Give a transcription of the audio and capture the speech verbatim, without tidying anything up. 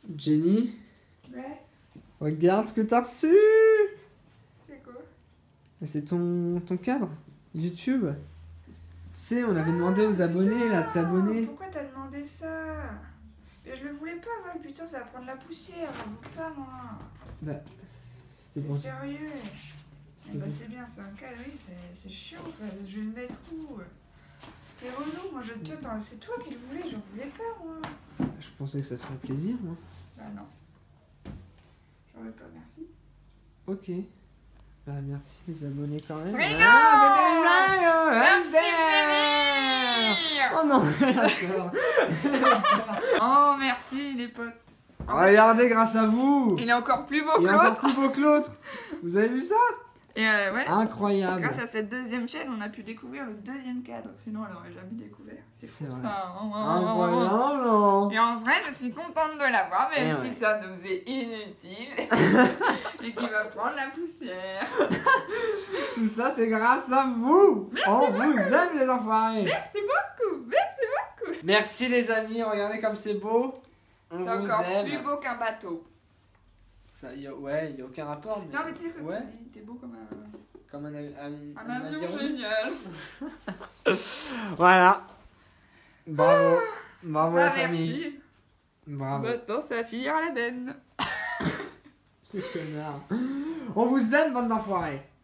Jenny, Ouais. regarde ce que t'as reçu. C'est quoi? C'est ton, ton cadre YouTube. Tu sais, on avait demandé aux abonnés là de s'abonner. Pourquoi t'as demandé ça? Mais je le voulais pas, Val, putain, ça va prendre la poussière, j'en veux pas, moi. Bah, c'était T'es pour... sérieux? Eh bah pour- c'est bien, c'est un cadre, oui, c'est chiant, enfin, je vais le mettre où? C'est relou, moi, je te attends, c'est toi qui le voulais, j'en voulais pas, moi. Je pensais que ça te ferait plaisir, moi. Bah non. J'en veux pas, merci. Ok. Bah merci les abonnés quand même. Mais Ah, non! c'était une blague, oh, Albert. Oh non, d'accord. Oh, merci, les potes. Regardez, grâce à vous. Il est encore plus beau Il que est encore l'autre. plus beau que l'autre. Vous avez vu ça? Et euh, ouais. Incroyable. Grâce à cette deuxième chaîne, on a pu découvrir le deuxième cadre. Sinon, elle aurait jamais découvert. C'est fou C'est vrai. ça. Incroyable. Et en vrai, je suis contente de l'avoir, même Et si ouais. ça nous est inutile. Et qu'il va prendre la poussière. Tout ça, c'est grâce à vous. Merci On beaucoup. vous aime, les enfoirés. Merci beaucoup. Merci beaucoup. Merci, les amis. Regardez comme c'est beau. On C'est vous encore aime. plus beau qu'un bateau. Ça, y a, ouais, il n'y a aucun rapport. Mais... Non, mais tu sais que ouais. tu dis, t'es beau comme un, Comme un, un, un, un avion avion. génial. Voilà. Bravo. Bravo, Ah, la famille. merci. Bravo. Maintenant, ça finira la benne. Ce connard. On vous aime, bande d'enfoirés.